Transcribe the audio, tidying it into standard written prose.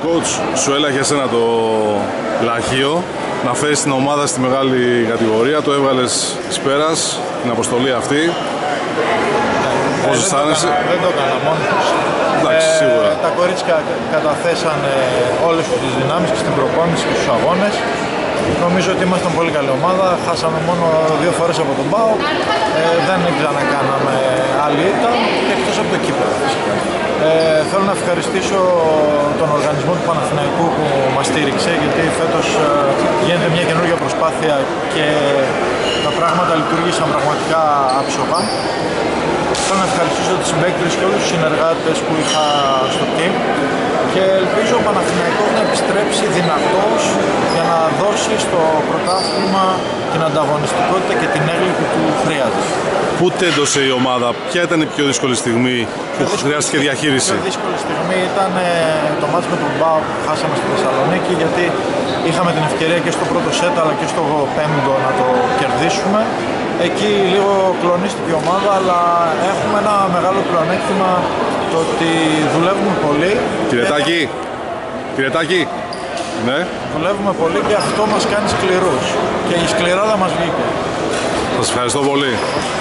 Coach, σου έλαχε εσένα το λαχείο να φέρεις την ομάδα στη μεγάλη κατηγορία, το έβγαλες εις πέρας, την αποστολή αυτή. Πώς αισθάνεσαι? Δεν το έκανα μόνος. Εντάξει, σίγουρα. Τα κορίτσια καταθέσανε όλες τις δυνάμεις και στην προπόνηση και στους αγώνες. Νομίζω ότι ήμασταν πολύ καλή ομάδα, χάσαμε μόνο 2 φορές από τον ΠΑΟΚ, δεν ξανακάναμε άλλη ήττα, εκτός από το κύπελλο φυσικά. Θέλω να ευχαριστήσω τον οργανισμό του Παναθηναϊκού που μας στήριξε, γιατί φέτος γίνεται μια καινούργια προσπάθεια και τα πράγματα λειτουργήσαν πραγματικά άψογα. Θέλω να ευχαριστήσω τους συμπαίκτες και όλους τους συνεργάτες που είχα στο team και ελπίζω ο Παναθηναϊκός να επιστρέψει δυνατός για να δώσει στο πρωτάθλημα την ανταγωνιστικότητα και την έγκλη που του χρειάζεται. Πού τέντωσε η ομάδα, ποια ήταν η πιο δύσκολη στιγμή που χρειάστηκε διαχείριση? Η πιο δύσκολη στιγμή ήταν το μάτς με τον ΠΑΟΚ που χάσαμε στη Θεσσαλονίκη, γιατί είχαμε την ευκαιρία και στο πρώτο σετ αλλά και στο πέμπτο να το κερδίσουμε. Εκεί λίγο κλονίστηκε η ομάδα, αλλά έχουμε ένα μεγάλο πλεονέκτημα, το ότι δουλεύουμε πολύ. Κυρετάκη, ναι. Δουλεύουμε πολύ και αυτό μας κάνει σκληρούς και η σκληράδα μας βγήκε. Σας ευχαριστώ πολύ.